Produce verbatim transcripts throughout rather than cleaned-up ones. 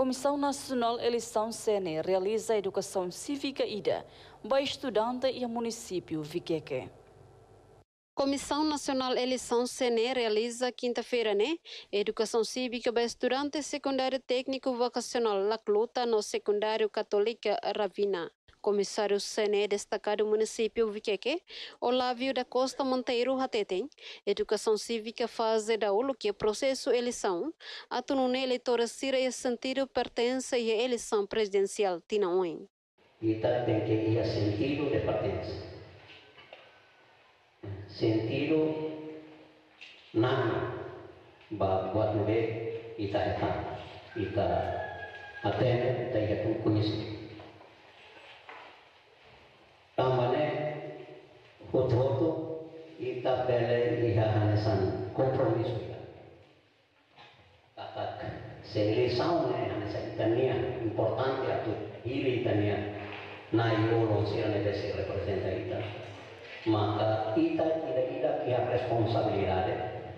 Comissão Nacional Eleição C N E realiza a educação cívica I D A, para estudante e município Viqueque. Comissão Nacional Eleição C N E realiza quinta-feira, né? Educação cívica para estudante secundário técnico vocacional Lacluta no secundário católica Ravina. Comissário C N E destacado município Viqueque, Olávio da Costa Monteiro Hatetém, educação cívica fase da aula que é processo eleição, atunune eleitora sira e sentido pertence e eleição presidencial tinaoin. E tem que ir a sentido de pertença. Sentido na buat nebe ita eta ita atene ita ia conhece. Também outro ita pele ia hanesan compromisso ita. Kata seleção né hanesan itania importante atu ili itania na iolo sirane desse representa ita. Maka ita tidak-tidak que a responsabilidade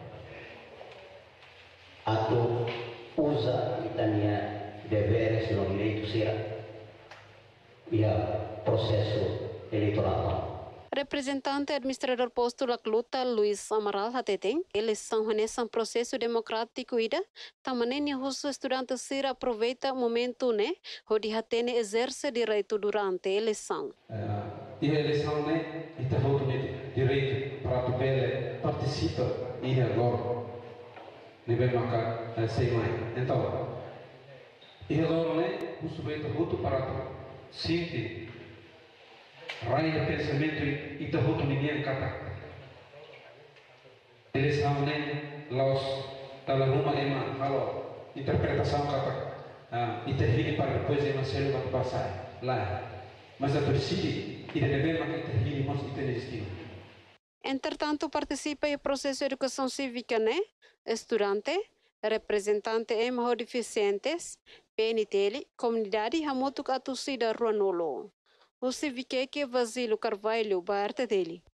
atau usa itania deveres no direito sira e processo eleitoral. Representante administrador posto Lacluta Luiz Amaral Hatetém, eleição nesse processo democrático ida, também os estudantes sira aproveita o momento né, onde Hatene exerce direito durante a eleição. E a eleição né, e tem outro direito para tu pele participa e agora nível marcar sem mais. Então, e agora né, o sujeito outro para tu sentir raio de pensamento e tem outro ninguém cata. Eleição né, los dalam rumah ema kalau interpretação kata e terhini para depois ema selu batu basai lá. Mas a presidi e deve makin terhini mas itu destino. Entretanto, participa em processo de educação cívica, né? Estudante, representante em deficientes, P N T L, comunidade Hamutuk Atusida Ruanolo. O Civiqueque Vasilo Carvalho, Barta dele.